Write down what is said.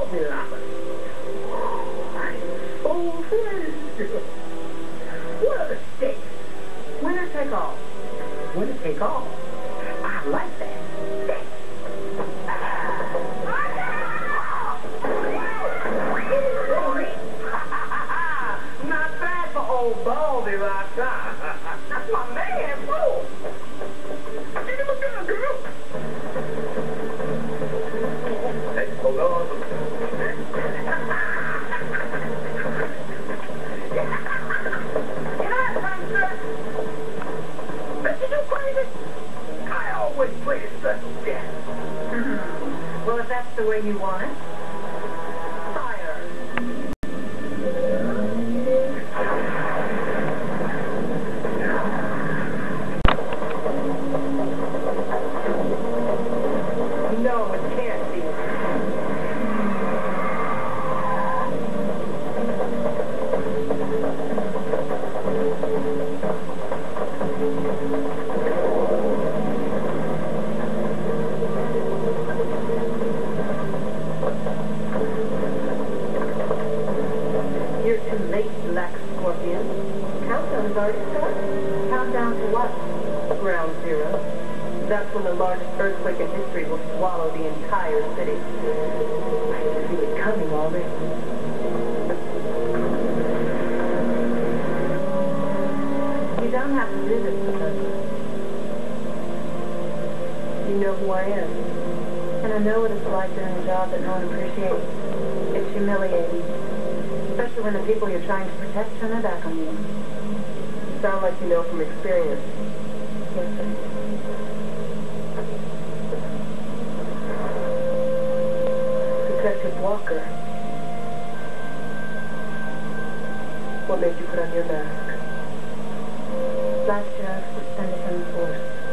Goldilocks. My soul friend. What are the stakes? Winner take all. Winner take all. I like that. Not bad for old Baldy right now. That's my man, fool. Give him a gun, girl. Hey, hold on. I always play it such death. Well, if that's the way you want it, fire. No, it can't be. You're too late, Black Scorpion. Countdown has already started. Countdown to what? Ground Zero. That's when the largest earthquake in history will swallow the entire city. I can see it coming already. You don't have to do this with us. You know who I am. And I know what it's like doing a job that no one appreciates. It's humiliating. Especially when the people you're trying to protect turn their back on you. Sound like you know from experience. Yes, sir. Detective Walker. What made you put on your mask? Last year I was suspended from the force.